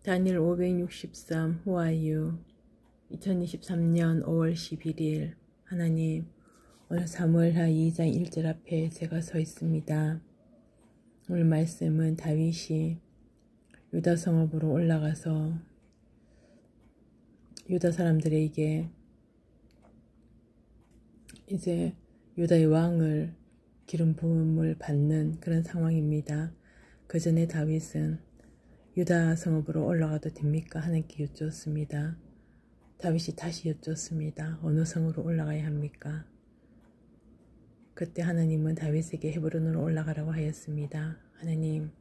다니엘 563 Who are you? 2023년 5월 11일 하나님, 오늘 사무엘하 2장 1절 앞에 제가 서 있습니다. 오늘 말씀은 다윗이 유다 성읍으로 올라가서 유다 사람들에게 이제 유다의 왕을 기름 부음을 받는 그런 상황입니다. 그 전에 다윗은 유다 성읍으로 올라가도 됩니까? 하나님께 여쭈었습니다. 다윗이 다시 여쭈었습니다. 어느 성으로 올라가야 합니까? 그때 하나님은 다윗에게 헤브론으로 올라가라고 하였습니다. 하나님,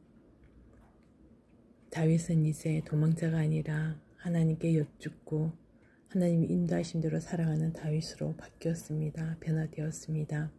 다윗은 이제 도망자가 아니라 하나님께 여쭙고 하나님이 인도하신 대로 살아가는 다윗으로 바뀌었습니다. 변화되었습니다.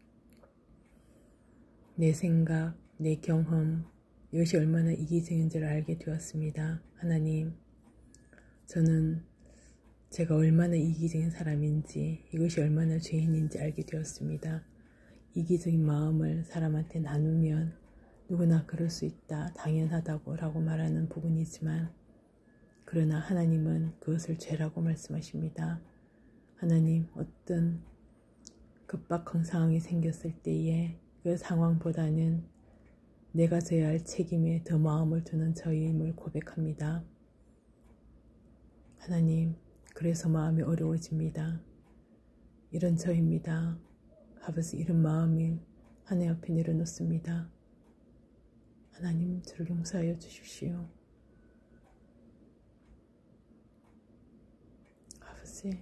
내 생각, 내 경험, 이것이 얼마나 이기적인지를 알게 되었습니다. 하나님, 저는 제가 얼마나 이기적인 사람인지, 이것이 얼마나 죄인인지 알게 되었습니다. 이기적인 마음을 사람한테 나누면 누구나 그럴 수 있다, 당연하다고 라고 말하는 부분이지만, 그러나 하나님은 그것을 죄라고 말씀하십니다. 하나님, 어떤 급박한 상황이 생겼을 때에 그 상황보다는 내가 져야 할 책임에 더 마음을 두는 저임을 고백합니다. 하나님, 그래서 마음이 어려워집니다. 이런 저입니다. 아버지, 이런 마음이 하나님 앞에 내려놓습니다. 하나님, 저를 용서하여 주십시오. 아버지,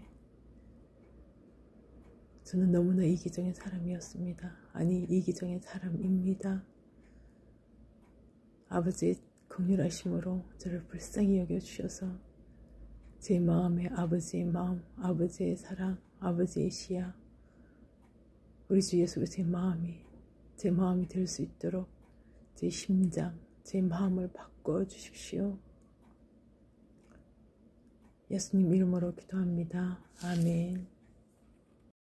저는 너무나 이기적인 사람이었습니다. 아니, 이기적인 사람입니다. 아버지의 긍휼하심으로 저를 불쌍히 여겨주셔서 제 마음에 아버지의 마음, 아버지의 사랑, 아버지의 시야, 우리 주 예수 그리스도의 마음이 제 마음이 될 수 있도록 제 심장, 제 마음을 바꿔주십시오. 예수님 이름으로 기도합니다. 아멘.